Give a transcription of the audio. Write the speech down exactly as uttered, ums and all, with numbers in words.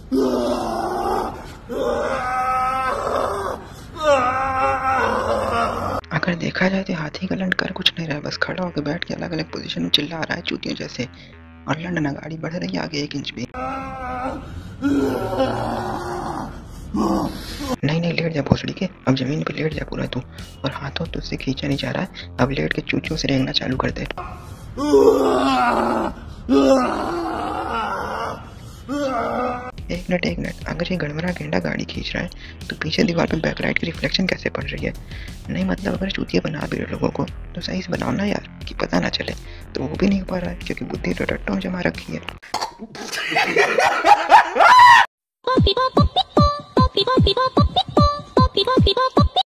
अगर देखा जाए तो हाथी का लंड कर कुछ नहीं रहा है, बस खड़ा होकर बैठ के अलग अलग पोजीशन में चिल्ला रहा है चूतियों जैसे। और लंड ना गाड़ी बढ़ रही है आगे एक इंच भी। नहीं नहीं लेट जा भोसड़ी के, अब जमीन पे लेट जा पूरा तू। और हाथों तुझसे खींचा नहीं जा रहा है, अब लेट के चूचों से रेंगना चालू कर दे। एक मिनट एक मिनट, अगर ये गड़बड़ा गेंडा गाड़ी खींच रहा है तो पीछे दीवार पे बैकलाइट की रिफ्लेक्शन कैसे पड़ रही है? नहीं मतलब अगर चूतिया बना भी रहे लोगों को तो सही से बनाओ ना यार, कि पता ना चले। तो वो भी नहीं हो पा रहा है क्योंकि बुद्धि तो टट्टों जमा रखी है।